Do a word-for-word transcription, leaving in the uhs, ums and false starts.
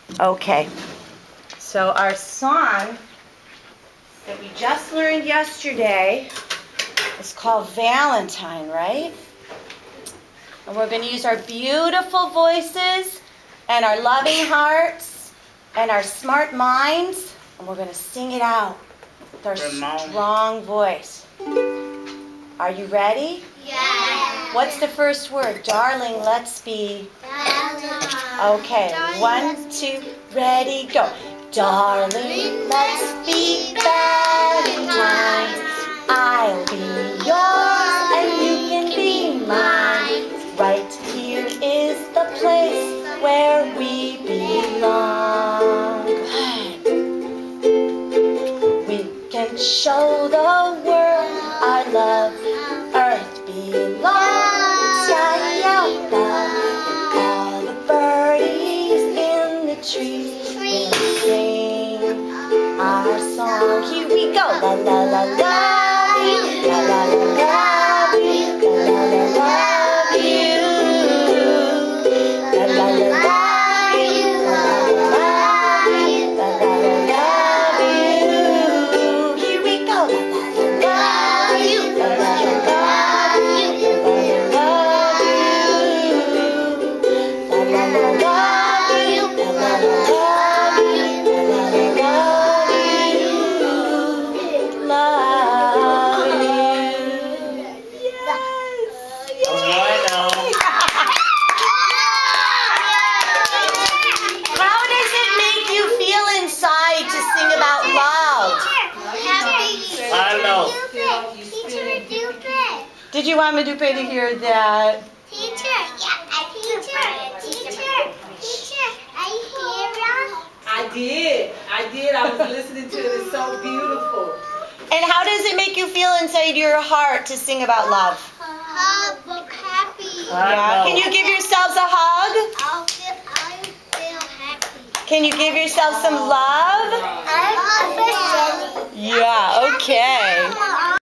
Okay. So our song that we just learned yesterday is called Valentine, right? And we're going to use our beautiful voices and our loving hearts and our smart minds, and we're going to sing it out with our strong voice. Are you ready? Yes. What's the first word? Darling, let's be. Valentine. Okay, Darling, one, two, ready, go. Darling, let's be Valentines. I'll be yours and you can be mine. Right here is the place where we belong. Good. We can show the world our love. Earth belongs sky out above. All the birdies in the trees will sing our song. Here we go. La la la la. La la la la. La la la love you. La la la love you. La la la love you. La la la love you. Here we go. La la la love you. La la la love you. La la la love you. La la la love you. La la la love you. La la la love you. Love you. How does it make you feel inside to sing about love? I know. Teacher, Did you want Madupe to hear that? teacher, yeah, teacher, teacher, teacher, are you here? I did. I did. I was listening to it. It's so beautiful. And how does it make you feel inside your heart to sing about love? Hug, but happy. Yeah. Can you give yourselves a hug? I'll feel, I feel happy. Can you give yourself some love? I feel Yeah, okay. Mama,